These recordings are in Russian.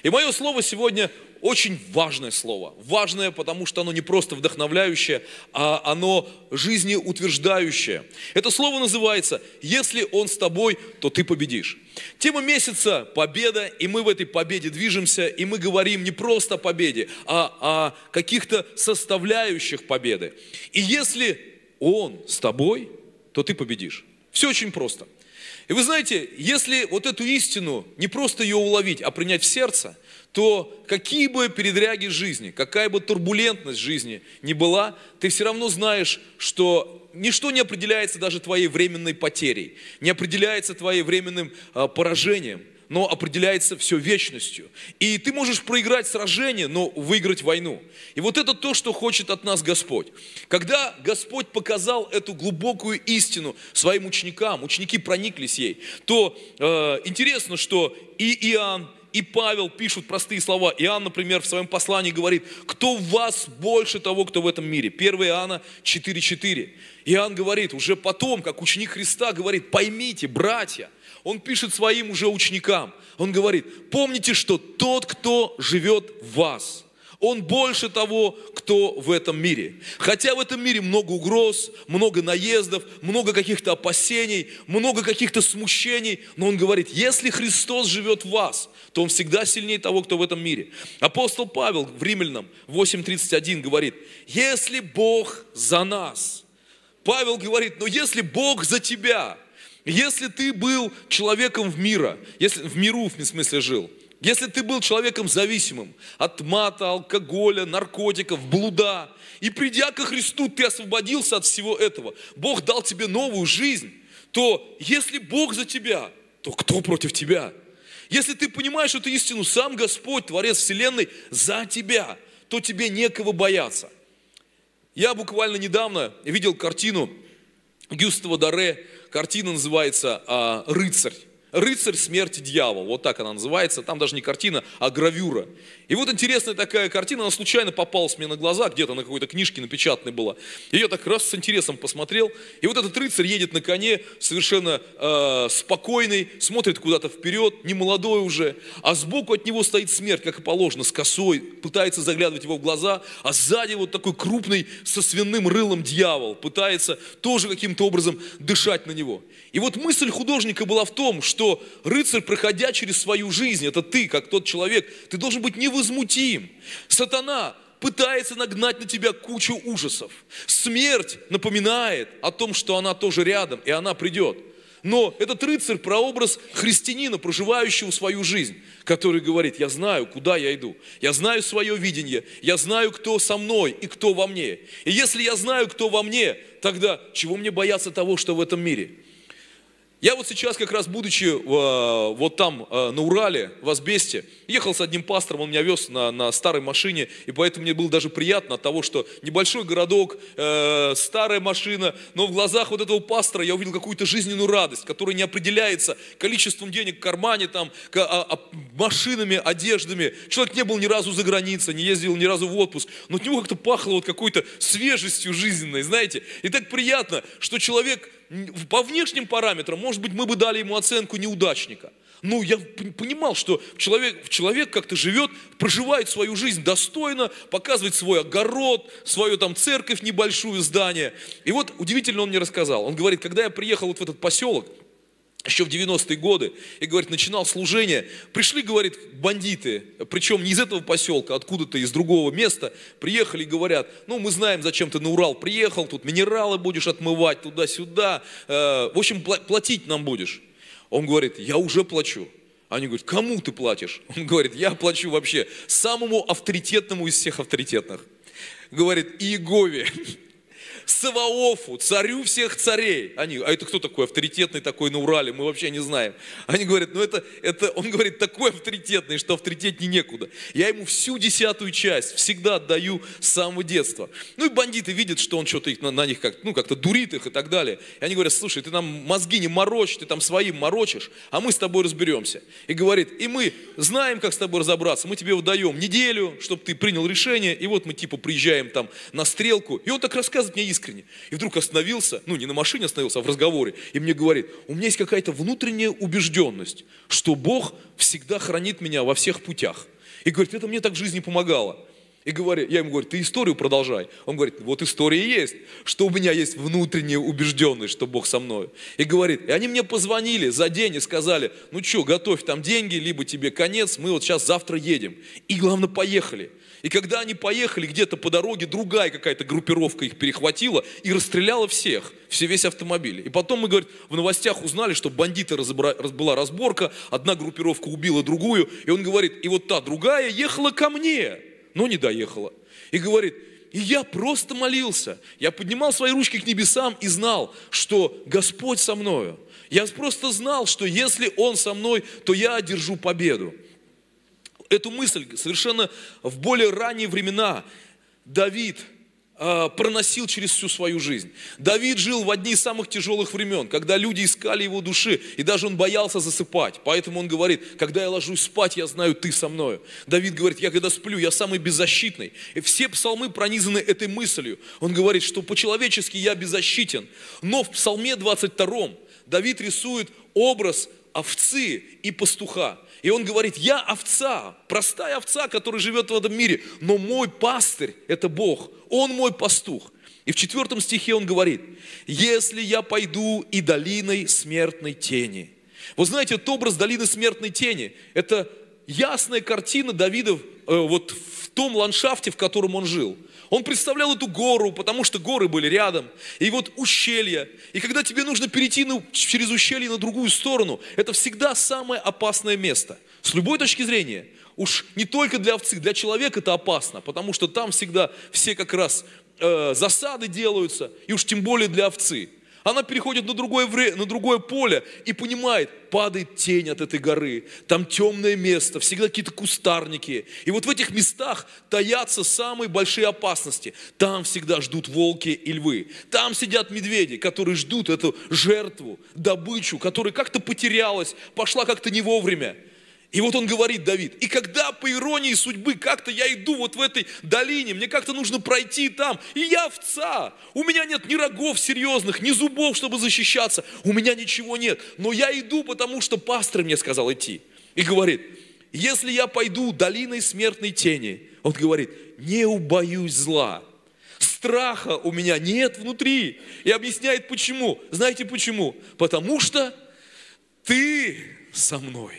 И мое слово сегодня очень важное слово. Важное, потому что оно не просто вдохновляющее, а оно жизнеутверждающее. Это слово называется «Если Он с тобой, то ты победишь». Тема месяца – победа, и мы в этой победе движемся, и мы говорим не просто о победе, а о каких-то составляющих победы. И если Он с тобой, то ты победишь. Все очень просто. И вы знаете, если вот эту истину не просто ее уловить, а принять в сердце, то какие бы передряги жизни, какая бы турбулентность жизни ни была, ты все равно знаешь, что ничто не определяется даже твоей временной потерей, не определяется твоим временным поражением, но определяется все вечностью. И ты можешь проиграть сражение, но выиграть войну. И вот это то, что хочет от нас Господь. Когда Господь показал эту глубокую истину своим ученикам, ученики прониклись ей, то интересно, что и Иоанн, и Павел пишут простые слова. Иоанн, например, в своем послании говорит: кто в вас больше того, кто в этом мире? 1 Иоанна 4:4. Иоанн говорит, уже потом, как ученик Христа, говорит: поймите, братья. Он пишет своим уже ученикам. Он говорит: помните, что тот, кто живет в вас, он больше того, кто в этом мире. Хотя в этом мире много угроз, много наездов, много каких-то опасений, много каких-то смущений. Но он говорит: если Христос живет в вас, то он всегда сильнее того, кто в этом мире. Апостол Павел в Римлянам 8:31 говорит: если Бог за нас. Павел говорит: но если Бог за тебя, если ты был человеком в миру, в смысле жил, если ты был человеком зависимым от мата, алкоголя, наркотиков, блуда, и придя ко Христу, ты освободился от всего этого, Бог дал тебе новую жизнь, то если Бог за тебя, то кто против тебя? Если ты понимаешь эту истину, сам Господь, Творец Вселенной, за тебя, то тебе некого бояться. Я буквально недавно видел картину Гюстава Доре, картина называется «Рыцарь». «Рыцарь смерти дьявол», вот так она называется, там даже не картина, а гравюра. И вот интересная такая картина, она случайно попалась мне на глаза, где-то на какой-то книжке напечатанной была. Я так раз с интересом посмотрел, и вот этот рыцарь едет на коне, совершенно спокойный, смотрит куда-то вперед, не молодой уже, а сбоку от него стоит смерть, как и положено, с косой, пытается заглядывать его в глаза, а сзади вот такой крупный со свиным рылом дьявол, пытается тоже каким-то образом дышать на него. И вот мысль художника была в том, что рыцарь, проходя через свою жизнь, это ты, как тот человек, ты должен быть невозмутим. Сатана пытается нагнать на тебя кучу ужасов. Смерть напоминает о том, что она тоже рядом, и она придет. Но этот рыцарь прообраз христианина, проживающего свою жизнь, который говорит: я знаю, куда я иду, я знаю свое видение, я знаю, кто со мной и кто во мне. И если я знаю, кто во мне, тогда чего мне бояться того, что в этом мире? Я вот сейчас, как раз будучи вот там на Урале, в Асбесте, ехал с одним пастором, он меня вез на старой машине, и поэтому мне было даже приятно от того, что небольшой городок, старая машина, но в глазах вот этого пастора я увидел какую-то жизненную радость, которая не определяется количеством денег в кармане, там, машинами, одеждами. Человек не был ни разу за границей, не ездил ни разу в отпуск, но от него как-то пахло вот какой-то свежестью жизненной, знаете. И так приятно, что человек по внешним параметрам, может быть, мы бы дали ему оценку неудачника. Но я понимал, что человек как-то живет, проживает свою жизнь достойно, показывает свой огород, свою там церковь небольшую, здание. И вот удивительно он мне рассказал. Он говорит: когда я приехал вот в этот поселок, еще в 90-е годы, и, говорит, начинал служение, пришли, говорит, бандиты, причем не из этого поселка, откуда-то из другого места, приехали и говорят: ну, мы знаем, зачем ты на Урал приехал, тут минералы будешь отмывать туда-сюда, в общем, платить нам будешь. Он говорит: я уже плачу. Они говорят: кому ты платишь? Он говорит: я плачу вообще самому авторитетному из всех авторитетных. Говорит: Иегове, Саваофу, царю всех царей. Они: а это кто такой авторитетный такой на Урале? Мы вообще не знаем. Они говорят: ну это он говорит, такой авторитетный, что авторитетней некуда. Я ему всю 10-ю часть всегда отдаю с самого детства. Ну и бандиты видят, что он что-то на них как-то дурит их и так далее. И они говорят: слушай, ты нам мозги не морочь, ты там своим морочишь, а мы с тобой разберемся. И говорит: и мы знаем, как с тобой разобраться, мы тебе выдаем неделю, чтобы ты принял решение, и вот мы типа приезжаем там на стрелку. И он так рассказывает мне искренне. И вдруг остановился, ну не на машине остановился, а в разговоре, и мне говорит: у меня есть какая-то внутренняя убежденность, что Бог всегда хранит меня во всех путях. И говорит, это мне так в жизни помогало. И я ему говорю, ты историю продолжай. Он говорит, вот история и есть, что у меня есть внутренняя убежденность, что Бог со мной. И говорит, и они мне позвонили за день и сказали, ну что, готовь там деньги, либо тебе конец, мы вот сейчас завтра едем. И главное, поехали. И когда они поехали, где-то по дороге другая какая-то группировка их перехватила и расстреляла всех, весь автомобиль. И потом мы, говорит, в новостях узнали, что бандиты была разборка, одна группировка убила другую. И он говорит, и вот та другая ехала ко мне, но не доехала. И говорит, и я просто молился. Я поднимал свои ручки к небесам и знал, что Господь со мною. Я просто знал, что если Он со мной, то я одержу победу. Эту мысль совершенно в более ранние времена Давид проносил через всю свою жизнь. Давид жил в одни из самых тяжелых времен, когда люди искали его души, и даже он боялся засыпать. Поэтому он говорит, когда я ложусь спать, я знаю, ты со мною. Давид говорит, я когда сплю, я самый беззащитный. И все псалмы пронизаны этой мыслью. Он говорит, что по-человечески я беззащитен. Но в псалме 22 Давид рисует образ овцы и пастуха. И он говорит, я овца, простая овца, которая живет в этом мире, но мой пастырь – это Бог, Он мой пастух. И в 4 стихе он говорит, если я пойду и долиной смертной тени. Вы знаете, этот образ долины смертной тени – это ясная картина Давида вот в том ландшафте, в котором он жил. Он представлял эту гору, потому что горы были рядом. И вот ущелья. И когда тебе нужно перейти через ущелье на другую сторону, это всегда самое опасное место. С любой точки зрения. Уж не только для овцы, для человека это опасно, потому что там всегда все как раз засады делаются, и уж тем более для овцы. Она переходит на другое поле и понимает, падает тень от этой горы, там темное место, всегда какие-то кустарники. И вот в этих местах таятся самые большие опасности. Там всегда ждут волки и львы. Там сидят медведи, которые ждут эту жертву, добычу, которая как-то потерялась, пошла как-то не вовремя. И вот он говорит, Давид, и когда по иронии судьбы как-то я иду вот в этой долине, мне как-то нужно пройти там, и я овца, у меня нет ни рогов серьезных, ни зубов, чтобы защищаться, у меня ничего нет, но я иду, потому что пастор мне сказал идти. И говорит, если я пойду долиной смертной тени, он говорит, не убоюсь зла, страха у меня нет внутри. И объясняет почему. Знаете почему? Потому что ты со мной.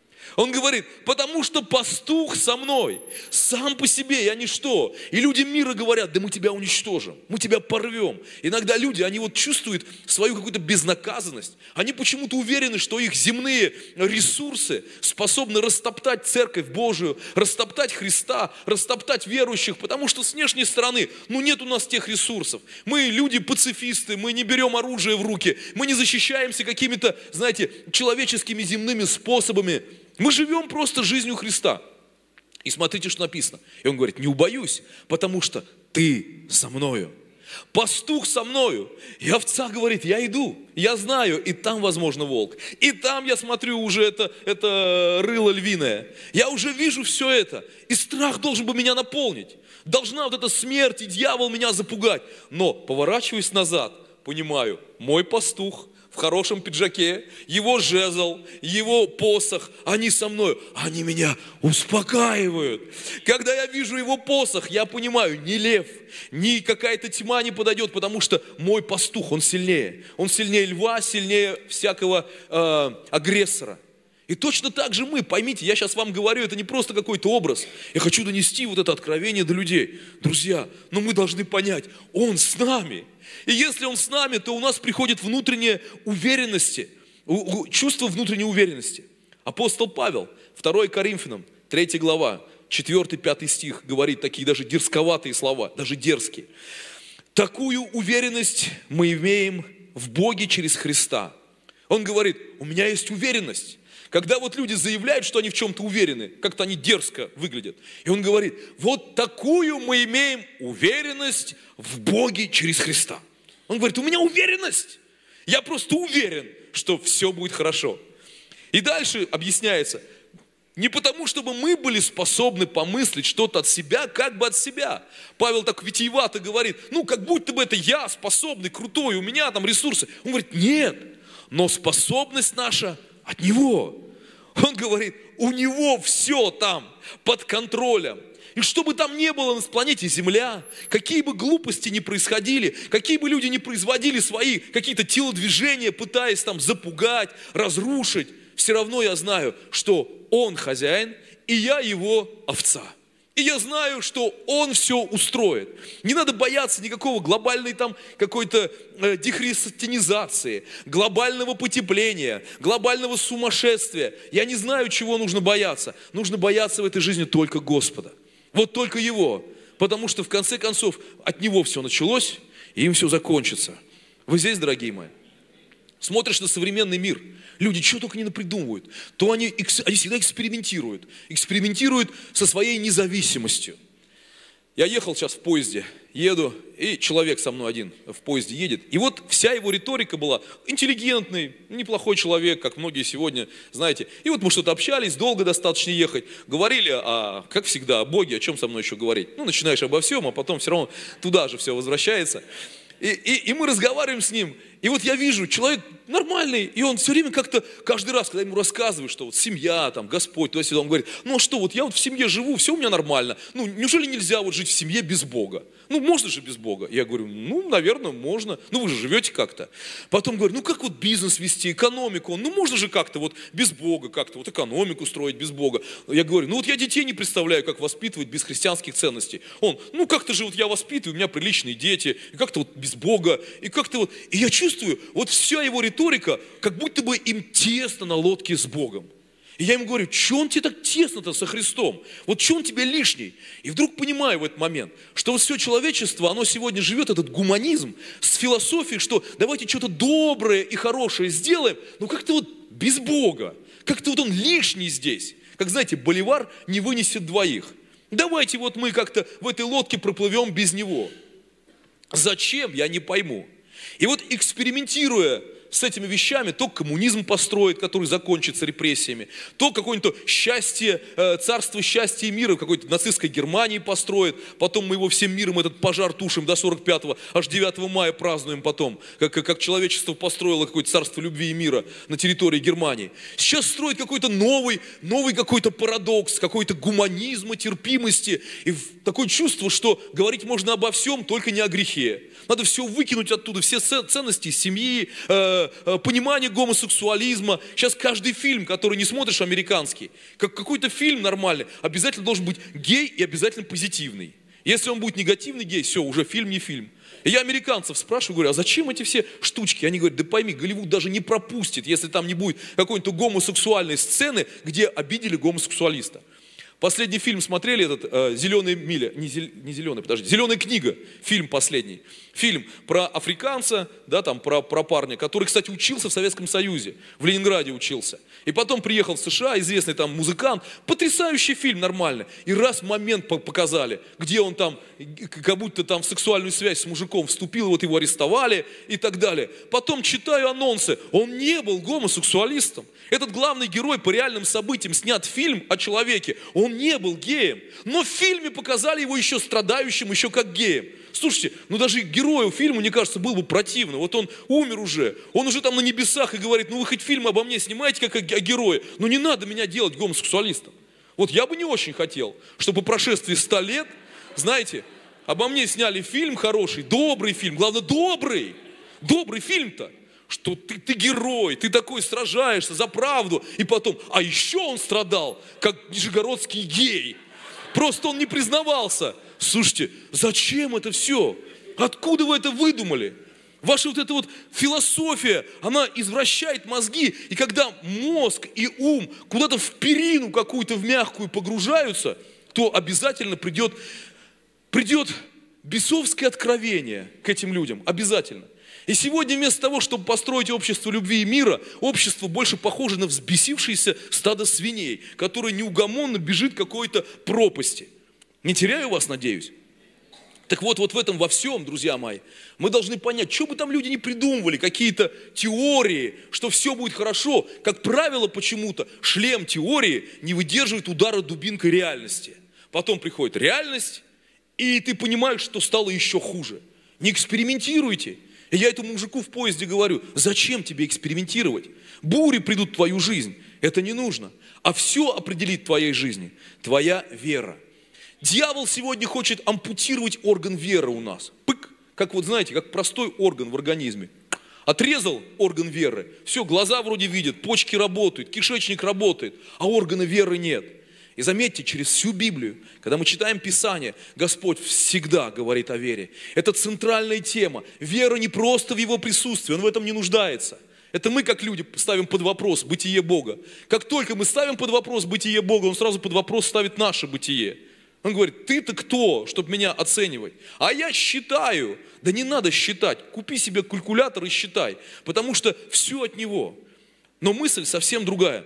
Он говорит, потому что пастух со мной, сам по себе я ничто. И люди мира говорят, да мы тебя уничтожим, мы тебя порвем. Иногда люди, они вот чувствуют свою какую-то безнаказанность. Они почему-то уверены, что их земные ресурсы способны растоптать Церковь Божию, растоптать Христа, растоптать верующих, потому что с внешней стороны, нет у нас тех ресурсов. Мы люди-пацифисты, мы не берем оружие в руки, мы не защищаемся какими-то, знаете, человеческими земными способами. Мы живем просто жизнью Христа. И смотрите, что написано. И он говорит, не убоюсь, потому что ты со мною. Пастух со мною. И овца говорит, я иду, я знаю, и там, возможно, волк. И там я смотрю уже это рыло львиное. Я уже вижу все это. И страх должен бы меня наполнить. Должна вот эта смерть и дьявол меня запугать. Но поворачиваюсь назад, понимаю, мой пастух, в хорошем пиджаке, его жезл, его посох, они со мной, они меня успокаивают. Когда я вижу его посох, я понимаю, ни лев, ни какая-то тьма не подойдет, потому что мой пастух, он сильнее. Он сильнее льва, сильнее всякого агрессора. И точно так же мы, поймите, я сейчас вам говорю, это не просто какой-то образ. Я хочу донести вот это откровение до людей. Друзья, но мы должны понять, Он с нами. И если Он с нами, то у нас приходит внутренняя уверенность, чувство внутренней уверенности. Апостол Павел, 2 Коринфянам, 3 глава, 4-5 стих, говорит такие даже дерзковатые слова, даже дерзкие. Такую уверенность мы имеем в Боге через Христа. Он говорит, у меня есть уверенность. Когда вот люди заявляют, что они в чем-то уверены, как-то они дерзко выглядят. И он говорит, вот такую мы имеем уверенность в Боге через Христа. Он говорит, у меня уверенность. Я просто уверен, что все будет хорошо. И дальше объясняется, не потому, чтобы мы были способны помыслить что-то от себя, как бы от себя. Павел так витиевато говорит, как будто бы это я способный, крутой, у меня там ресурсы. Он говорит, нет, но способность наша от Него. Он говорит, у него все там под контролем. И что бы там ни было на планете Земля, какие бы глупости ни происходили, какие бы люди ни производили свои какие-то телодвижения, пытаясь там запугать, разрушить, все равно я знаю, что Он хозяин, и я Его овца. И я знаю, что Он все устроит. Не надо бояться никакого глобальной там какой-то дехристианизации, глобального потепления, глобального сумасшествия. Я не знаю, чего нужно бояться. Нужно бояться в этой жизни только Господа. Вот только Его. Потому что в конце концов от Него все началось, и им все закончится. Вы здесь, дорогие мои? Смотришь на современный мир, люди что только не напридумывают, то они всегда экспериментируют со своей независимостью. Я ехал сейчас в поезде, еду, и человек со мной один в поезде едет. И вот вся его риторика была интеллигентный, неплохой человек, как многие сегодня, знаете. И вот мы что-то общались, долго достаточно ехать, говорили, как всегда, о Боге, о чем со мной еще говорить. Ну, начинаешь обо всем, а потом все равно туда же все возвращается. И мы разговариваем с ним, и вот я вижу, человек нормальный, и он все время как-то, каждый раз, когда ему рассказываешь, что вот семья, там, Господь, туда-сюда, он говорит, ну а что, вот я вот в семье живу, все у меня нормально, ну неужели нельзя вот жить в семье без Бога? Ну можно же без Бога? Я говорю, ну, наверное, можно, ну вы же живете как-то. Потом говорю, ну как вот бизнес вести, экономику, ну можно же как-то вот без Бога, как-то вот экономику строить без Бога. Я говорю, ну вот я детей не представляю, как воспитывать без христианских ценностей. Он, ну как-то же вот я воспитываю, у меня приличные дети, и как-то вот без Бога, и как-то вот, и я чувствую, вот вся его риторика, как будто бы им тесно на лодке с Богом. И я ему говорю, что он тебе так тесно-то со Христом? Вот что он тебе лишний? И вдруг понимаю в этот момент, что вот все человечество, оно сегодня живет, этот гуманизм, с философией, что давайте что-то доброе и хорошее сделаем, но как-то вот без Бога, как-то вот он лишний здесь. Как, знаете, боливар не вынесет двоих. Давайте вот мы как-то в этой лодке проплывем без него. Зачем, я не пойму. И вот экспериментируя с этими вещами, то коммунизм построит, который закончится репрессиями, то какое-нибудь счастье, царство счастья и мира в какой-то нацистской Германии построит, потом мы его всем миром этот пожар тушим до 45-го, аж 9 мая празднуем потом, как человечество построило какое-то царство любви и мира на территории Германии. Сейчас строит какой-то новый какой-то парадокс, какой-то гуманизма, терпимости, и такое чувство, что говорить можно обо всем, только не о грехе. Надо все выкинуть оттуда, все ценности семьи, понимание гомосексуализма. Сейчас каждый фильм, который не смотришь, американский, как какой-то фильм нормальный, обязательно должен быть гей и обязательно позитивный. Если он будет негативный гей, все, уже фильм не фильм. И я американцев спрашиваю, говорю, а зачем эти все штучки? Они говорят, да пойми, Голливуд даже не пропустит, если там не будет какой-то гомосексуальной сцены, где обидели гомосексуалиста. Последний фильм смотрели, этот «Зеленая миля», не «Зеленая», подожди, «Зеленая книга», фильм последний. Фильм про африканца, да, там, про парня, который, кстати, учился в Советском Союзе, в Ленинграде учился. И потом приехал в США, известный там музыкант, потрясающий фильм, нормально. И раз момент показали, где он там, как будто там в сексуальную связь с мужиком вступил, вот его арестовали и так далее. Потом читаю анонсы, он не был гомосексуалистом. Этот главный герой по реальным событиям снят фильм о человеке, он не был геем. Но в фильме показали его еще страдающим, еще как геем. Слушайте, ну даже герою фильма, мне кажется, было бы противно. Вот он умер уже, он уже там на небесах и говорит, ну вы хоть фильм обо мне снимаете, как о герое, но не надо меня делать гомосексуалистом. Вот я бы не очень хотел, чтобы по прошествии 100 лет, знаете, обо мне сняли фильм хороший, добрый фильм, главное добрый фильм-то, что ты герой, ты такой сражаешься за правду, и потом, а еще он страдал, как нижегородский гей, просто он не признавался. Слушайте, зачем это все? Откуда вы это выдумали? Ваша вот эта вот философия, она извращает мозги, и когда мозг и ум куда-то в перину какую-то, в мягкую погружаются, то обязательно придет бесовское откровение к этим людям, обязательно. И сегодня вместо того, чтобы построить общество любви и мира, общество больше похоже на взбесившееся стадо свиней, которое неугомонно бежит к какой-то пропасти. Не теряю вас, надеюсь? Так вот в этом во всем, друзья мои, мы должны понять, что бы там люди не придумывали, какие-то теории, что все будет хорошо. Как правило, почему-то шлем теории не выдерживает удара дубинкой реальности. Потом приходит реальность, и ты понимаешь, что стало еще хуже. Не экспериментируйте. И я этому мужику в поезде говорю, зачем тебе экспериментировать? Бури придут в твою жизнь. Это не нужно. А все определит в твоей жизни твоя вера. Дьявол сегодня хочет ампутировать орган веры у нас. Пык, как вот знаете, как простой орган в организме. Отрезал орган веры, все, глаза вроде видят, почки работают, кишечник работает, а органа веры нет. И заметьте, через всю Библию, когда мы читаем Писание, Господь всегда говорит о вере. Это центральная тема. Вера не просто в Его присутствии, Он в этом не нуждается. Это мы, как люди, ставим под вопрос бытие Бога. Как только мы ставим под вопрос бытие Бога, Он сразу под вопрос ставит наше бытие. Он говорит, ты-то кто, чтобы меня оценивать? А я считаю. Да не надо считать. Купи себе калькулятор и считай. Потому что все от него. Но мысль совсем другая.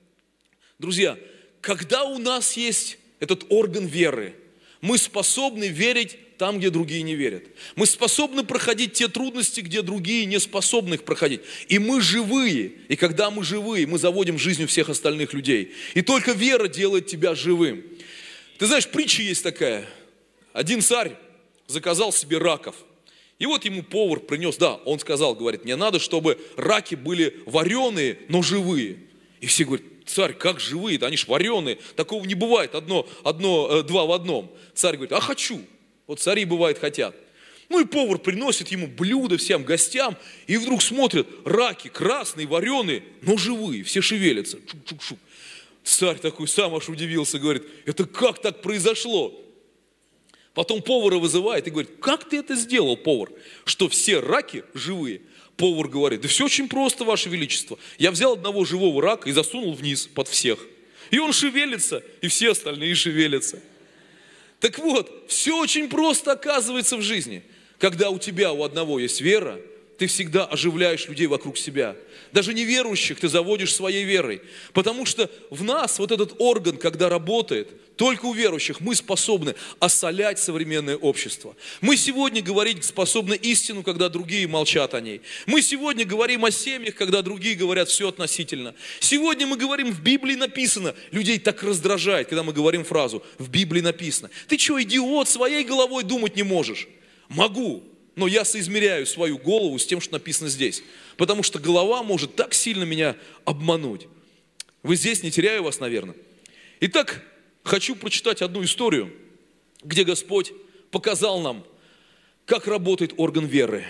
Друзья, когда у нас есть этот орган веры, мы способны верить там, где другие не верят. Мы способны проходить те трудности, где другие не способны их проходить. И мы живые. И когда мы живые, мы заводим жизнь у всех остальных людей. И только вера делает тебя живым. Ты знаешь, притча есть такая. Один царь заказал себе раков. И вот ему повар принес, он сказал, говорит, мне надо, чтобы раки были вареные, но живые. И все говорят, царь, как живые-то, они ж вареные, такого не бывает, два в одном. Царь говорит, хочу. Вот цари, бывает, хотят. Ну и повар приносит ему блюдо всем гостям, и вдруг смотрят, раки красные, вареные, но живые, все шевелятся. Чук-чук-чук. Царь такой сам аж удивился, говорит, это как так произошло? Потом повара вызывает и говорит, как ты это сделал, повар, что все раки живые? Повар говорит, да все очень просто, Ваше Величество. Я взял одного живого рака и засунул вниз под всех. И он шевелится, и все остальные шевелятся. Так вот, все очень просто оказывается в жизни. Когда у тебя, у одного есть вера, ты всегда оживляешь людей вокруг себя. Даже неверующих ты заводишь своей верой. Потому что в нас вот этот орган, когда работает, только у верующих мы способны осолять современное общество. Мы сегодня говорить способны истину, когда другие молчат о ней. Мы сегодня говорим о семьях, когда другие говорят все относительно. Сегодня мы говорим, в Библии написано. Людей так раздражает, когда мы говорим фразу «в Библии написано». Ты что, идиот, своей головой думать не можешь? Могу. Но я соизмеряю свою голову с тем, что написано здесь. Потому что голова может так сильно меня обмануть. Вы здесь, не теряю вас, наверное. Итак, хочу прочитать одну историю, где Господь показал нам, как работает орган веры.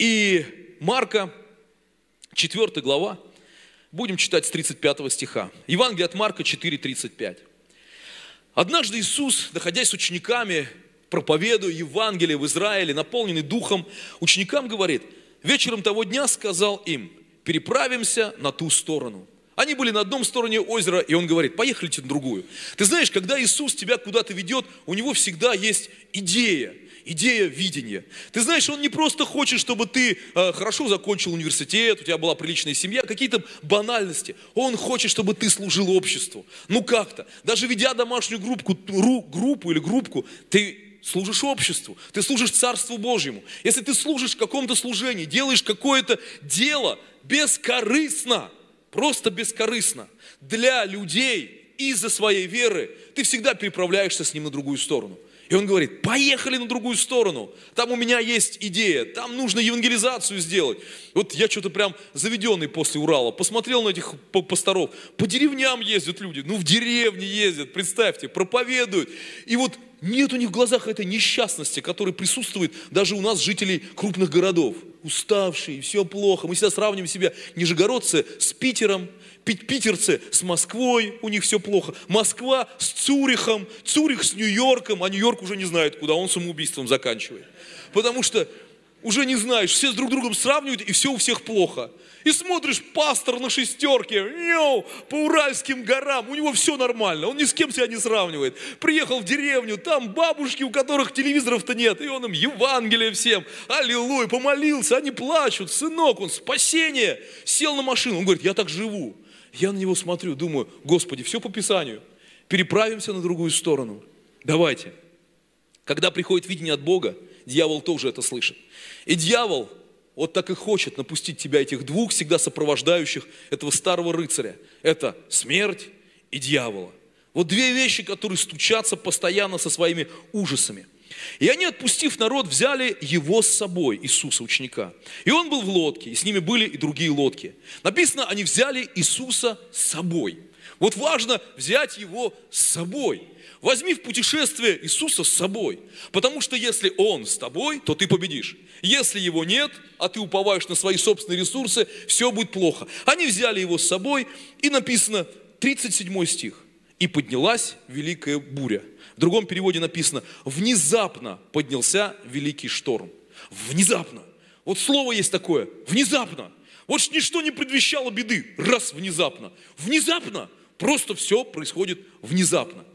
И Марка, 4 глава, будем читать с 35 стиха. Евангелие от Марка 4:35. Однажды Иисус, находясь с учениками, проповедуя Евангелие в Израиле, наполненный Духом, ученикам говорит, вечером того дня сказал им, переправимся на ту сторону. Они были на одном стороне озера, и он говорит, поехали на другую. Ты знаешь, когда Иисус тебя куда-то ведет, у него всегда есть идея видения. Ты знаешь, он не просто хочет, чтобы ты хорошо закончил университет, у тебя была приличная семья, какие-то банальности. Он хочет, чтобы ты служил обществу. Ну как-то. Даже ведя домашнюю группу или группку, ты служишь обществу, ты служишь Царству Божьему. Если ты служишь в каком-то служении, делаешь какое-то дело бескорыстно, просто бескорыстно, для людей из-за своей веры, ты всегда переправляешься с ним на другую сторону. И он говорит, поехали на другую сторону, там у меня есть идея, там нужно евангелизацию сделать. Вот я что-то прям заведенный после Урала, посмотрел на этих пасторов, по деревням ездят люди, в деревне ездят, представьте, проповедуют. И вот нет у них в глазах этой несчастности, которая присутствует даже у нас, жителей крупных городов. Уставшие, все плохо. Мы всегда сравниваем себя, нижегородцы с Питером, питерцы с Москвой, у них все плохо. Москва с Цюрихом, Цюрих с Нью-Йорком, а Нью-Йорк уже не знает, куда он самоубийством заканчивает. Потому что уже не знаешь, все с друг другом сравнивают, и все у всех плохо. И смотришь, пастор на шестерке, по Уральским горам, у него все нормально, он ни с кем себя не сравнивает. Приехал в деревню, там бабушки, у которых телевизоров-то нет, и он им Евангелие всем, аллилуйя, помолился, они плачут, сынок, он спасение. Сел на машину, он говорит, я так живу. Я на него смотрю, думаю, Господи, все по Писанию, переправимся на другую сторону. Давайте. Когда приходит видение от Бога, дьявол тоже это слышит. И дьявол вот так и хочет напустить тебя, этих двух всегда сопровождающих этого старого рыцаря. Это смерть и дьявола. Вот две вещи, которые стучатся постоянно со своими ужасами. И они, отпустив народ, взяли его с собой, Иисуса, ученика. И он был в лодке, и с ними были и другие лодки. Написано, они взяли Иисуса с собой. Вот важно взять его с собой. Возьми в путешествие Иисуса с собой. Потому что если Он с тобой, то ты победишь. Если Его нет, а ты уповаешь на свои собственные ресурсы, все будет плохо. Они взяли Его с собой, и написано, 37 стих. «И поднялась великая буря». В другом переводе написано, внезапно поднялся великий шторм. Внезапно. Вот слово есть такое, внезапно. Вот ничто не предвещало беды, раз внезапно. Внезапно, просто все происходит внезапно.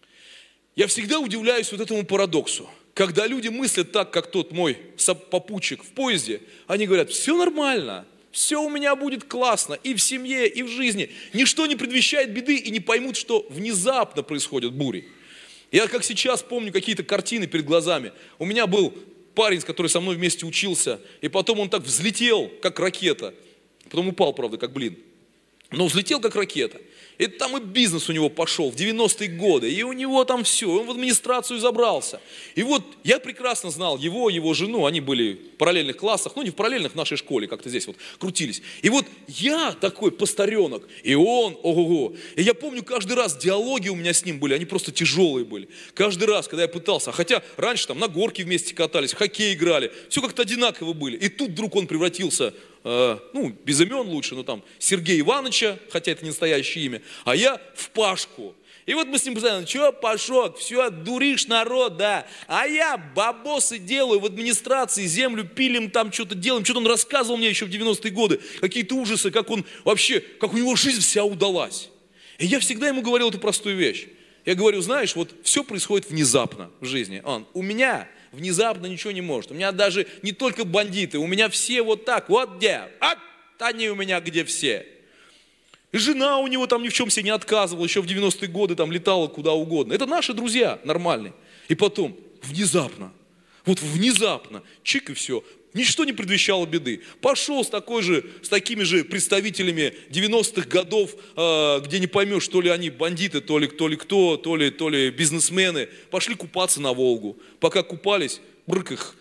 Я всегда удивляюсь вот этому парадоксу. Когда люди мыслят так, как тот мой попутчик в поезде, они говорят, все нормально, все у меня будет классно, и в семье, и в жизни. Ничто не предвещает беды, и не поймут, что внезапно происходят бури. Я как сейчас помню какие-то картины перед глазами. У меня был парень, который со мной вместе учился, и потом он так взлетел, как ракета. Потом упал, правда, как блин. Но взлетел, как ракета. И там и бизнес у него пошел в 90-е годы, и у него там все, он в администрацию забрался. И вот я прекрасно знал его жену, они были в параллельных классах, ну не в параллельных, в нашей школе, как-то здесь вот крутились. И вот я такой постаренок, и он, ого-го. И я помню, каждый раз диалоги у меня с ним были, они просто тяжелые были. Каждый раз, когда я пытался, хотя раньше там на горке вместе катались, в хоккей играли, все как-то одинаково были. И тут вдруг он превратился, без имен лучше, но там Сергея Ивановича, хотя это не настоящее имя, а я в Пашку. И вот мы с ним постоянно, что, Пашок, все, дуришь народ, да, а я бабосы делаю в администрации, землю пилим, там что-то делаем, что-то он рассказывал мне еще в 90-е годы, какие-то ужасы, как он вообще, как у него жизнь вся удалась. И я всегда ему говорил эту простую вещь. Я говорю, знаешь, вот все происходит внезапно в жизни. У меня внезапно ничего не может. У меня даже не только бандиты, у меня все вот так, вот где, они у меня где все. И жена у него там ни в чем себе не отказывала, еще в 90-е годы там летала куда угодно. Это наши друзья нормальные. И потом, внезапно, чик и все. Ничто не предвещало беды. Пошел с такими же представителями 90-х годов, где не поймешь, то ли они бандиты, то ли кто, то ли бизнесмены. Пошли купаться на Волгу. Пока купались, брык их,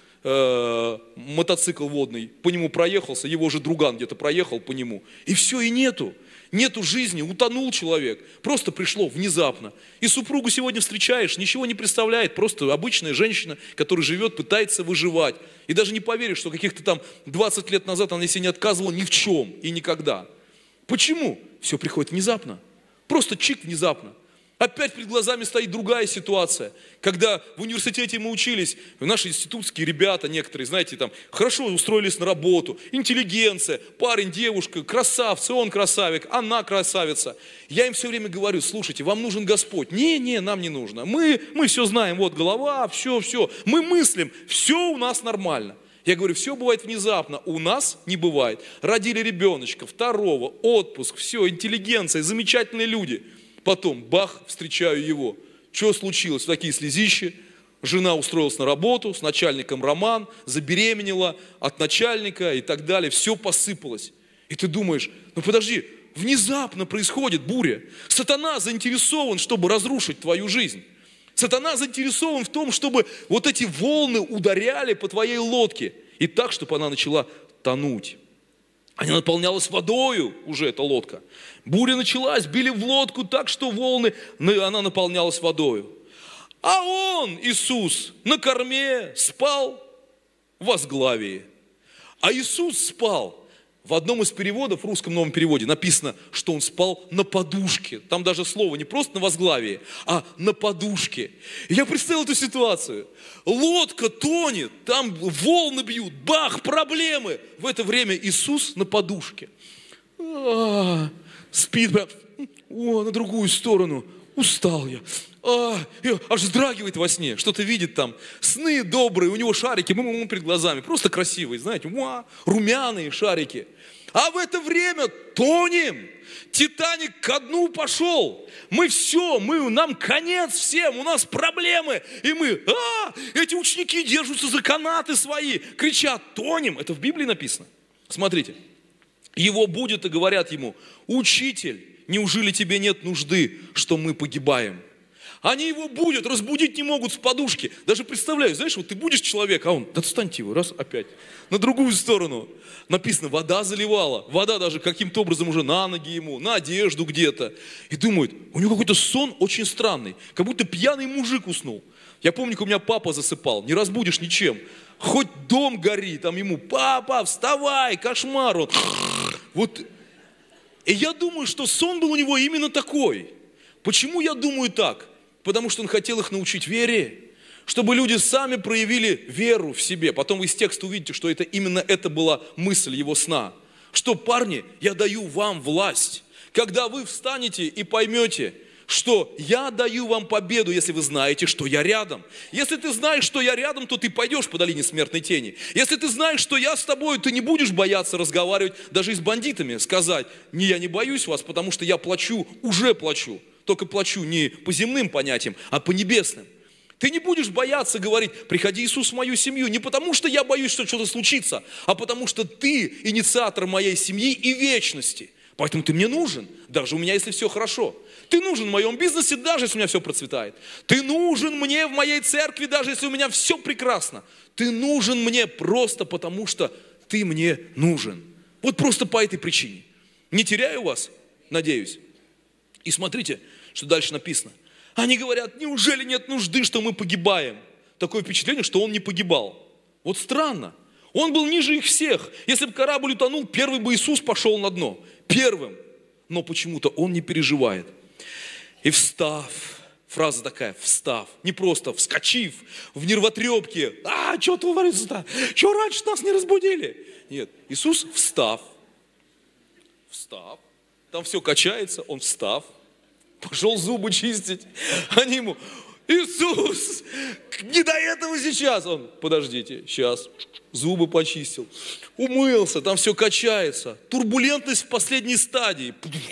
мотоцикл водный по нему проехался, его же друган где-то проехал по нему. И все, и нету. Нету жизни, утонул человек. Просто пришло внезапно. И супругу сегодня встречаешь, ничего не представляет. Просто обычная женщина, которая живет, пытается выживать. И даже не поверишь, что каких-то там 20 лет назад она себе не отказывала ни в чем и никогда. Почему? Все приходит внезапно. Просто чик внезапно. Опять перед глазами стоит другая ситуация. Когда в университете мы учились, наши институтские ребята некоторые, знаете, там хорошо устроились на работу, интеллигенция, парень, девушка, красавцы, он красавик, она красавица. Я им все время говорю, слушайте, вам нужен Господь. Не, нам не нужно. Мы все знаем, вот голова, все. Мы мыслим, все у нас нормально. Я говорю, все бывает внезапно, у нас не бывает. Родили ребеночка, второго, отпуск, все, интеллигенция, замечательные люди. Потом, бах, встречаю его. Что случилось? Такие слезищи. Жена устроилась на работу, с начальником роман, забеременела от начальника и так далее. Все посыпалось. И ты думаешь, подожди, внезапно происходит буря. Сатана заинтересован, чтобы разрушить твою жизнь. Сатана заинтересован в том, чтобы вот эти волны ударяли по твоей лодке. И так, чтобы она начала тонуть. Она наполнялась водою уже, эта лодка. Буря началась, били в лодку так, что она наполнялась водою. А он, Иисус, на корме спал в возглавии. А Иисус спал. В одном из переводов, в русском новом переводе, написано, что он спал на подушке. Там даже слово не просто на возглавии, а на подушке. И я представил эту ситуацию. Лодка тонет, там волны бьют, бах, проблемы. В это время Иисус на подушке. Спит прям, на другую сторону. Устал я. Аж вздрагивает во сне, что-то видит там. Сны добрые, у него шарики, перед глазами. Просто красивые, знаете, румяные шарики. А в это время тонем. Титаник ко дну пошел. Нам конец всем, у нас проблемы. И эти ученики держатся за канаты свои, кричат, тонем. Это в Библии написано. Смотрите. Его будет и говорят ему, учитель, неужели тебе нет нужды, что мы погибаем? Они его будут, разбудить не могут с подушки. Даже представляю, знаешь, вот ты будешь человека, а он, да отстаньте его, раз, опять. На другую сторону. Написано, вода заливала. Вода даже каким-то образом уже на ноги ему, на одежду где-то. И думают, у него какой-то сон очень странный. Как будто пьяный мужик уснул. Я помню, как у меня папа засыпал. Не разбудишь ничем. Хоть дом горит, там ему, папа, вставай, кошмар. Он, вот. И я думаю, что сон был у него именно такой. Почему я думаю так? Потому что он хотел их научить вере, чтобы люди сами проявили веру в себе. Потом вы из текста увидите, что именно это была мысль его сна. Что, парни, я даю вам власть. Когда вы встанете и поймете, что я даю вам победу, если вы знаете, что я рядом. Если ты знаешь, что я рядом, то ты пойдешь по долине смертной тени. Если ты знаешь, что я с тобой, ты не будешь бояться разговаривать даже и с бандитами, сказать, я не боюсь вас, потому что я плачу, уже плачу. Только плачу не по земным понятиям, а по небесным. Ты не будешь бояться говорить, приходи, Иисус, в мою семью, не потому что я боюсь, что что-то случится, а потому что ты инициатор моей семьи и вечности. Поэтому ты мне нужен, даже у меня, если все хорошо. Ты нужен в моем бизнесе, даже если у меня все процветает. Ты нужен мне в моей церкви, даже если у меня все прекрасно. Ты нужен мне просто потому, что ты мне нужен. Вот просто по этой причине. Не теряю вас, надеюсь. И смотрите, что дальше написано. Они говорят, неужели нет нужды, что мы погибаем? Такое впечатление, что он не погибал. Вот странно. Он был ниже их всех. Если бы корабль утонул, первый бы Иисус пошел на дно. Первым. Но почему-то он не переживает. И встав, фраза такая, встав, не просто вскочив в нервотрепке. Что творится-то? Чего раньше нас не разбудили? Нет, Иисус встав. Там все качается, он встав. Пошел зубы чистить. Они ему, Иисус, не до этого сейчас. Он, подождите, сейчас. Зубы почистил. Умылся, там все качается. Турбулентность в последней стадии.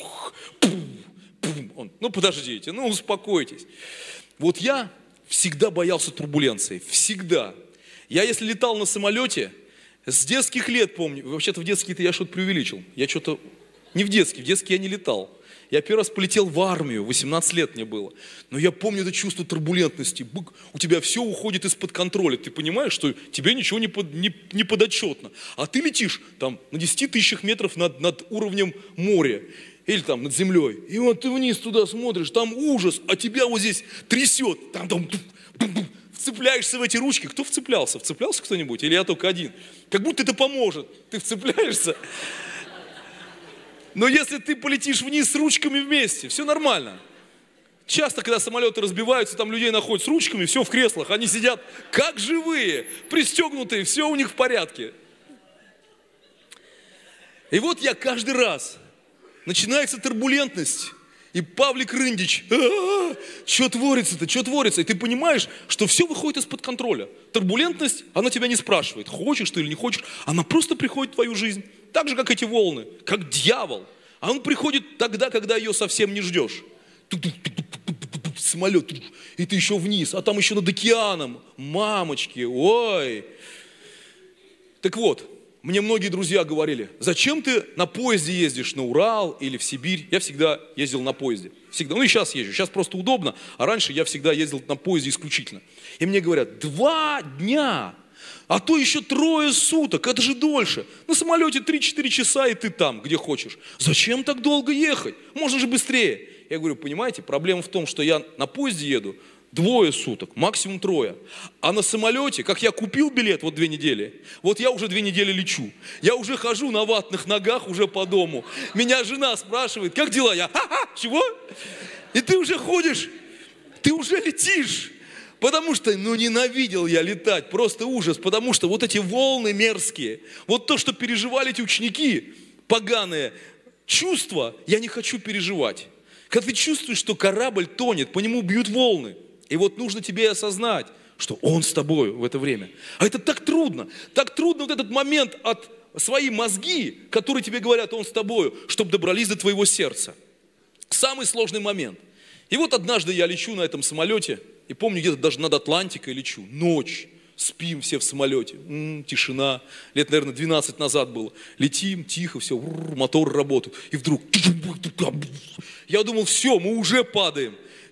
Он, подождите, успокойтесь. Вот я всегда боялся турбуленции. Всегда. Я если летал на самолете, с детских лет помню. Вообще-то в детские-то я что-то преувеличил. Я что-то... Не в детский я не летал. Я первый раз полетел в армию, 18 лет мне было. Но я помню это чувство турбулентности. У тебя все уходит из-под контроля. Ты понимаешь, что тебе ничего не подотчетно. А ты летишь там на 10 тысячах метров над уровнем моря. Или там над землей. И вот ты вниз туда смотришь, там ужас, а тебя вот здесь трясет. Там, вцепляешься в эти ручки. Кто вцеплялся? Вцеплялся кто-нибудь? Или я только один? Как будто это поможет. Ты вцепляешься. Но если ты полетишь вниз с ручками вместе, все нормально. Часто, когда самолеты разбиваются, там людей находят с ручками, все в креслах. Они сидят как живые, пристегнутые, все у них в порядке. И вот я каждый раз, начинается турбулентность, и Павлик Рындич, что творится-то, что творится? И ты понимаешь, что все выходит из-под контроля. Турбулентность, она тебя не спрашивает, хочешь ты или не хочешь, она просто приходит в твою жизнь. Так же, как эти волны, как дьявол. А он приходит тогда, когда ее совсем не ждешь. Самолет, и ты еще вниз, а там еще над океаном. Мамочки, ой. Так вот, мне многие друзья говорили, зачем ты на поезде ездишь на Урал или в Сибирь? Я всегда ездил на поезде. Всегда. И сейчас езжу. Сейчас просто удобно, а раньше я всегда ездил на поезде исключительно. И мне говорят, 2 дня. А то еще 3 суток, это же дольше. На самолете 3-4 часа, и ты там, где хочешь. Зачем так долго ехать? Можно же быстрее. Я говорю, понимаете, проблема в том, что я на поезде еду 2 суток, максимум 3. А на самолете, как я купил билет 2 недели, вот я уже 2 недели лечу. Я уже хожу на ватных ногах уже по дому. Меня жена спрашивает, как дела? Я, чего? И ты уже ходишь, ты уже летишь. Потому что, ненавидел я летать, просто ужас, потому что вот эти волны мерзкие, вот то, что переживали эти ученики, поганые чувства, я не хочу переживать. Когда ты чувствуешь, что корабль тонет, по нему бьют волны, и вот нужно тебе осознать, что Он с тобой в это время. А это так трудно вот этот момент от свои мозги, которые тебе говорят, Он с тобою, чтобы добрались до твоего сердца. Самый сложный момент. И вот однажды я лечу на этом самолете, и помню, где-то даже над Атлантикой лечу, ночь, спим все в самолете, тишина, лет, наверное, 12 назад было. Летим, тихо, все, мотор работает, и вдруг, я думал, все, мы уже падаем.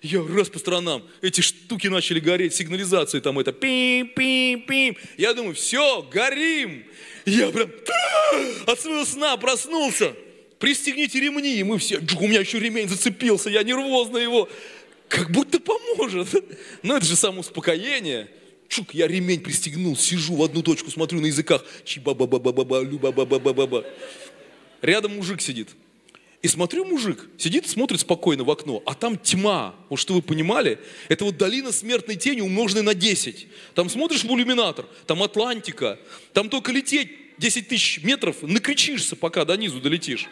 Я раз по сторонам, эти штуки начали гореть, сигнализации там это, пим-пим-пим. Я думаю, все, горим. Я прям от своего сна проснулся. Пристегните ремни, и мы все, у меня еще ремень зацепился, я нервозно его, как будто поможет. Но это же самоуспокоение. Чук, я ремень пристегнул, сижу в одну точку, смотрю на языках. Чи-ба-ба-ба-ба-ба, лю-ба-ба-ба-ба-ба. Рядом мужик сидит. И смотрю, мужик сидит, смотрит спокойно в окно, а там тьма. Вот что вы понимали, это вот долина смертной тени, умноженная на 10. Там смотришь в иллюминатор, там Атлантика, там только лететь 10 тысяч метров, накричишься, пока до низу долетишь.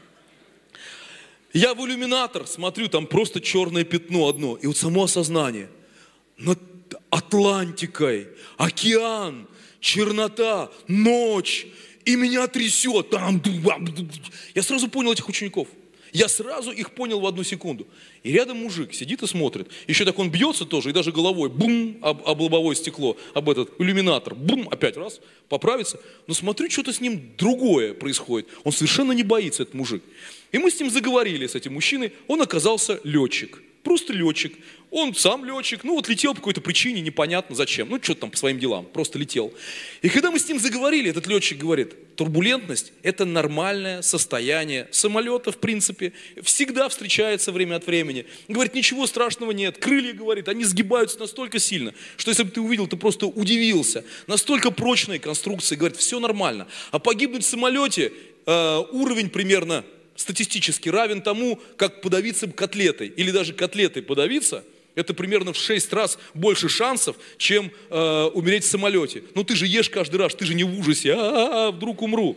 Я в иллюминатор смотрю, там просто черное пятно одно. И вот само осознание. Над Атлантикой, океан, чернота, ночь. И меня трясет. Я сразу понял этих учеников. Я сразу их понял в одну секунду. И рядом мужик сидит и смотрит. Еще так он бьется тоже, и даже головой, бум, об лобовое стекло, об этот иллюминатор, бум, опять раз, поправится. Но смотрю, что-то с ним другое происходит. Он совершенно не боится, этот мужик. И мы с ним заговорили, с этим мужчиной. Он оказался летчик. Просто летчик. Он сам летчик, ну вот летел по какой-то причине, непонятно зачем. Ну что-то там по своим делам, просто летел. И когда мы с ним заговорили, этот летчик говорит, турбулентность – это нормальное состояние самолета, в принципе. Всегда встречается время от времени. Говорит, ничего страшного нет. Крылья, говорит, они сгибаются настолько сильно, что если бы ты увидел, ты просто удивился. Настолько прочные конструкции, говорит, все нормально. А погибнуть в самолете уровень примерно статистически равен тому, как подавиться котлетой. Или даже котлетой подавиться. Это примерно в 6 раз больше шансов, чем умереть в самолете. Но ты же ешь каждый раз, ты же не в ужасе. Вдруг умру.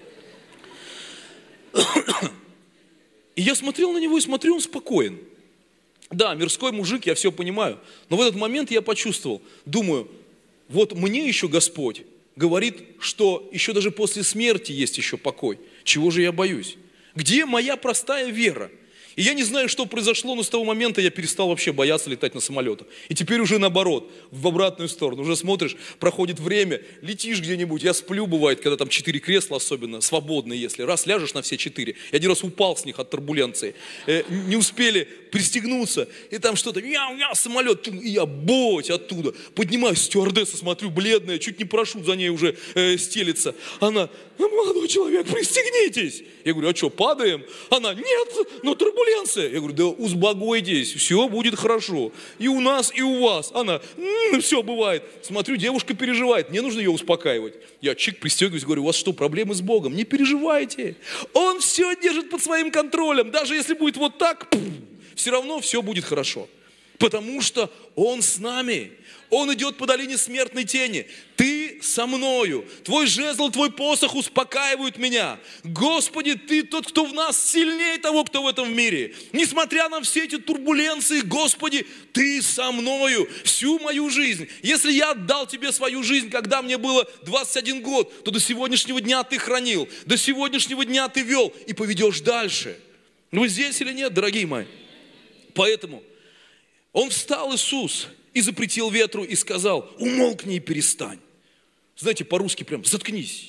И я смотрел на него и смотрю, он спокоен. Да, мирской мужик, я все понимаю. Но в этот момент я почувствовал, думаю, вот мне еще Господь говорит, что еще даже после смерти есть еще покой. Чего же я боюсь? Где моя простая вера? И я не знаю, что произошло, но с того момента я перестал вообще бояться летать на самолетах. И теперь уже наоборот, в обратную сторону. Уже смотришь, проходит время, летишь где-нибудь. Я сплю, бывает, когда там 4 кресла особенно, свободные если. Раз ляжешь на все 4. Я один раз упал с них от турбуленции. Не успели пристегнуться. И там что-то, самолет. И я боть оттуда. Поднимаюсь, стюардесса, смотрю, бледная, чуть не парашют за ней уже стелится. Она, молодой человек, пристегнитесь. Я говорю, а что, падаем? Она, нет, но турбуленция. Я говорю, да успокойтесь, все будет хорошо. И у нас, и у вас. Она, все бывает. Смотрю, девушка переживает, мне нужно ее успокаивать. Я чик пристегиваюсь, говорю, у вас что, проблемы с Богом? Не переживайте. Он все держит под своим контролем. Даже если будет вот так, все равно все будет хорошо. Потому что Он с нами. Он идет по долине смертной тени. Ты со мною. Твой жезл, твой посох успокаивают меня. Господи, Ты тот, кто в нас сильнее того, кто в этом мире. Несмотря на все эти турбуленции, Господи, Ты со мною всю мою жизнь. Если я отдал Тебе свою жизнь, когда мне было 21 год, то до сегодняшнего дня Ты хранил. До сегодняшнего дня Ты вел и поведешь дальше. Вы здесь или нет, дорогие мои? Поэтому Он встал, Иисус, и запретил ветру, и сказал, умолкни и перестань. Знаете, по-русски прям, заткнись.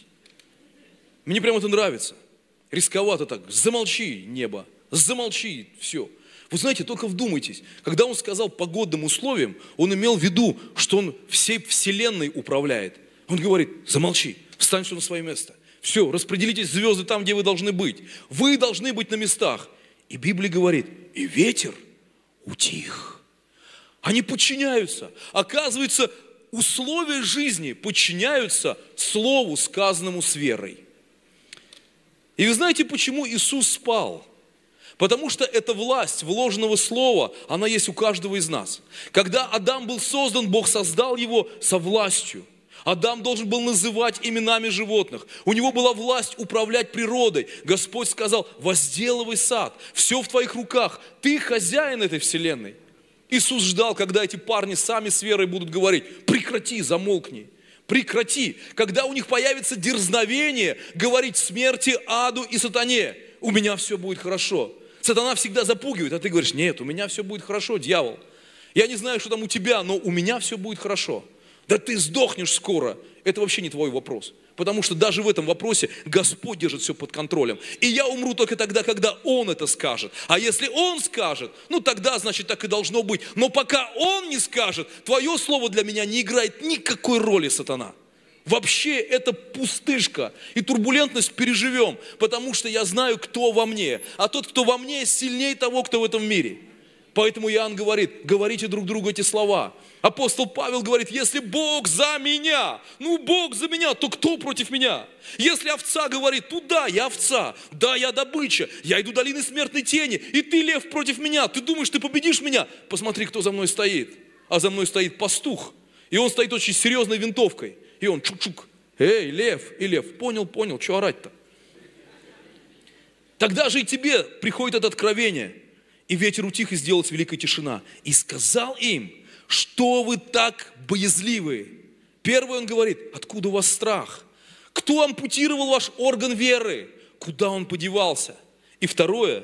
Мне прям это нравится. Рисковато так, замолчи, небо, замолчи, все. Вы знаете, только вдумайтесь, когда Он сказал погодным условиям, Он имел в виду, что Он всей вселенной управляет. Он говорит, замолчи, встань все на свое место. Все, распределитесь звезды там, где вы должны быть. Вы должны быть на местах. И Библия говорит, и ветер утих. Они подчиняются. Оказывается, условия жизни подчиняются слову, сказанному с верой. И вы знаете, почему Иисус спал? Потому что эта власть вложенного слова, она есть у каждого из нас. Когда Адам был создан, Бог создал его со властью. Адам должен был называть именами животных. У него была власть управлять природой. Господь сказал, возделывай сад, все в твоих руках. Ты хозяин этой вселенной. Иисус ждал, когда эти парни сами с верой будут говорить, прекрати, замолкни, прекрати. Когда у них появится дерзновение говорить смерти, аду и сатане, у меня все будет хорошо. Сатана всегда запугивает, а ты говоришь, нет, у меня все будет хорошо, дьявол. Я не знаю, что там у тебя, но у меня все будет хорошо. Да ты сдохнешь скоро, это вообще не твой вопрос. Потому что даже в этом вопросе Господь держит все под контролем. И я умру только тогда, когда Он это скажет. А если Он скажет, ну тогда, значит, так и должно быть. Но пока Он не скажет, твое слово для меня не играет никакой роли, сатана. Вообще это пустышка. И турбулентность переживем, потому что я знаю, кто во мне. А тот, кто во мне, сильнее того, кто в этом мире. Поэтому Иоанн говорит, говорите друг другу эти слова. Апостол Павел говорит, если Бог за меня, ну Бог за меня, то кто против меня? Если овца говорит, ну да, я овца, да, я добыча, я иду долины смертной тени, и ты, лев, против меня, ты думаешь, ты победишь меня? Посмотри, кто за мной стоит. А за мной стоит пастух, и он стоит очень серьезной винтовкой. И он чук-чук, эй, лев, и лев, понял, что орать-то? Тогда же и тебе приходит это откровение. И ветер утих, и сделалась великая тишина. И сказал им, что вы так боязливы? Первый он говорит, откуда у вас страх? Кто ампутировал ваш орган веры? Куда он подевался? И второе,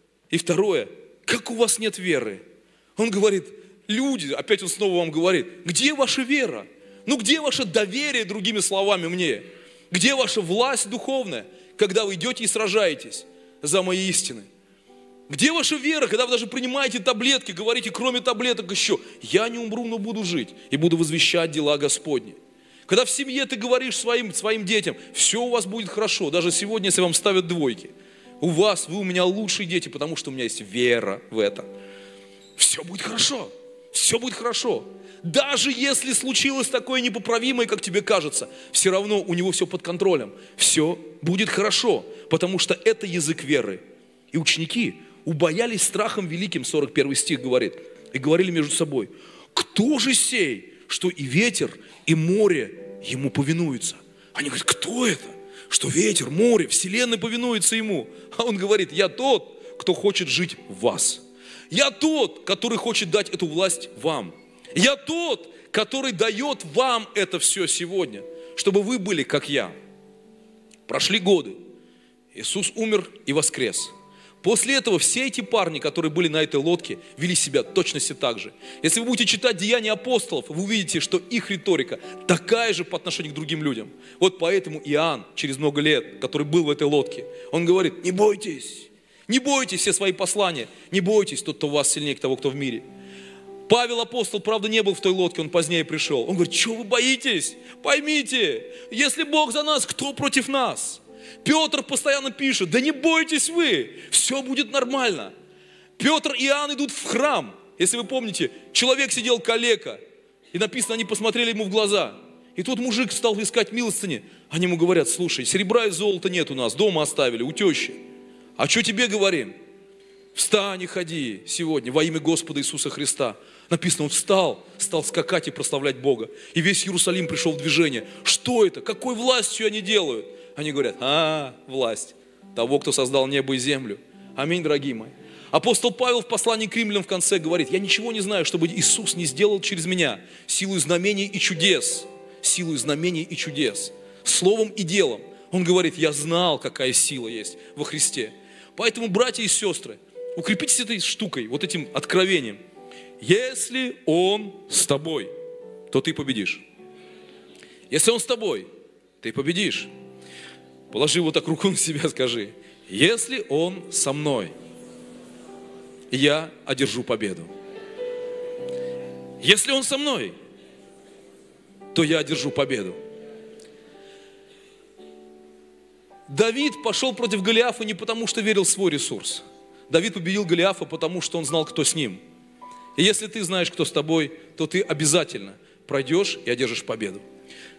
как у вас нет веры? Он говорит, люди, опять он снова вам говорит, где ваша вера? Ну где ваше доверие, другими словами, мне? Где ваша власть духовная, когда вы идете и сражаетесь за мои истины? Где ваша вера, когда вы даже принимаете таблетки, говорите, кроме таблеток еще, я не умру, но буду жить и буду возвещать дела Господни. Когда в семье ты говоришь своим детям, все у вас будет хорошо, даже сегодня, если вам ставят двойки, вы у меня лучшие дети, потому что у меня есть вера в это. Все будет хорошо, все будет хорошо. Даже если случилось такое непоправимое, как тебе кажется, все равно у него все под контролем. Все будет хорошо, потому что это язык веры. И ученики убоялись страхом великим, 41 стих говорит, и говорили между собой, кто же сей, что и ветер, и море ему повинуются? Они говорят, кто это, что ветер, море, вселенная повинуется ему? А он говорит, я тот, кто хочет жить в вас. Я тот, который хочет дать эту власть вам. Я тот, который дает вам это все сегодня, чтобы вы были, как я. Прошли годы. Иисус умер и воскрес. После этого все эти парни, которые были на этой лодке, вели себя точности так же. Если вы будете читать Деяния апостолов, вы увидите, что их риторика такая же по отношению к другим людям. Вот поэтому Иоанн, через много лет, который был в этой лодке, он говорит, не бойтесь все свои послания, не бойтесь, тот, кто у вас сильнее того, кто в мире. Павел апостол, правда, не был в той лодке, он позднее пришел. Он говорит, что вы боитесь? Поймите, если Бог за нас, кто против нас? Петр постоянно пишет, да не бойтесь вы, все будет нормально. Петр и Иоанн идут в храм. Если вы помните, человек сидел калека, и написано, они посмотрели ему в глаза. И тот мужик стал искать милостыни. Они ему говорят, слушай, серебра и золота нет у нас, дома оставили, у тещи. А что тебе говорим? Встань и ходи сегодня во имя Господа Иисуса Христа. Написано, он стал скакать и прославлять Бога. И весь Иерусалим пришел в движение. Что это? Какой властью они делают? Они говорят, власть того, кто создал небо и землю. Аминь, дорогие мои. Апостол Павел в послании к римлянам в конце говорит, я ничего не знаю, чтобы Иисус не сделал через меня силой знамений и чудес. Силой знамений и чудес. Словом и делом. Он говорит, я знал, какая сила есть во Христе. Поэтому, братья и сестры, укрепитесь этой штукой, вот этим откровением. Если Он с тобой, то ты победишь. Если Он с тобой, ты победишь. Положи вот так руку на себя, скажи. Если Он со мной, я одержу победу. Если Он со мной, то я одержу победу. Давид пошел против Голиафа не потому, что верил в свой ресурс. Давид победил Голиафа, потому что он знал, кто с ним. И если ты знаешь, кто с тобой, то ты обязательно пройдешь и одержишь победу.